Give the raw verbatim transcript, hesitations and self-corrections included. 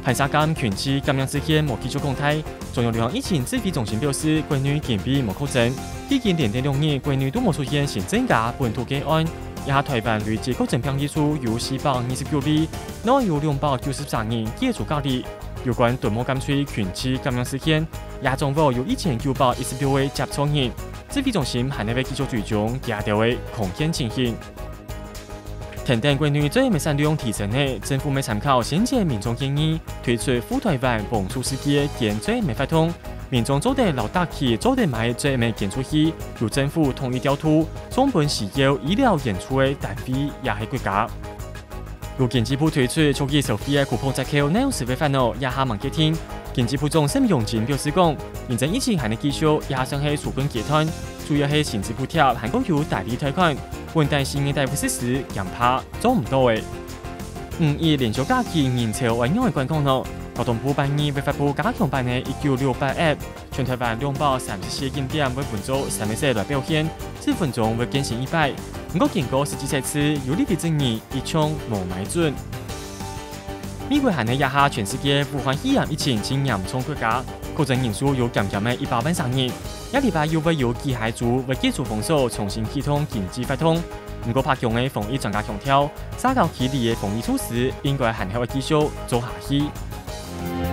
海沙港全区感染事件无继续公开，中央流行疫情指挥中心表示，国内健比无确诊，已经连续两日国内都无出现新增加本土个案。也下台湾累计确诊病例数有四百二十九例，另外有两百九十三人解除隔离。有关屯门干区全区感染事件，也政府有一千九百一十六位接触人，指挥中心还会继续追踪亚调的空间情形。田等国内最美产量提升的，政府会参考先前民众建议，推出赴台湾碰触世界建最美发通。民众做得老大气，做得买最美建出去，由政府统一调度，总本需要医疗演出的单位也系国家。由经济部推出初期收费的 coupon 折扣，内容是非烦恼，也下忙接听。经济部长沈永金表示讲，现在疫情还能继续，也下上系纾困集团，主要系薪资补贴，韩国有代理贷款，问但新嘅大夫实施，恐怕做唔到嘅。五一连续假期人潮外扬嘅观光咯。交通部办理会发布加强版的一九六八 App， 全台湾两百三十四景点会分组三十来表现，四分钟会更新一百。不过经过实际测试，有利的争议一枪无买准。美国还能压下全世界武汉肺炎疫情最严重国家，确诊人数有减减的一百万三人。一礼拜又会有几海族为解除封锁，重新启动经济发通。不过，拍强的防疫专家强调，三到起立的防疫措施应该还会继续做下去。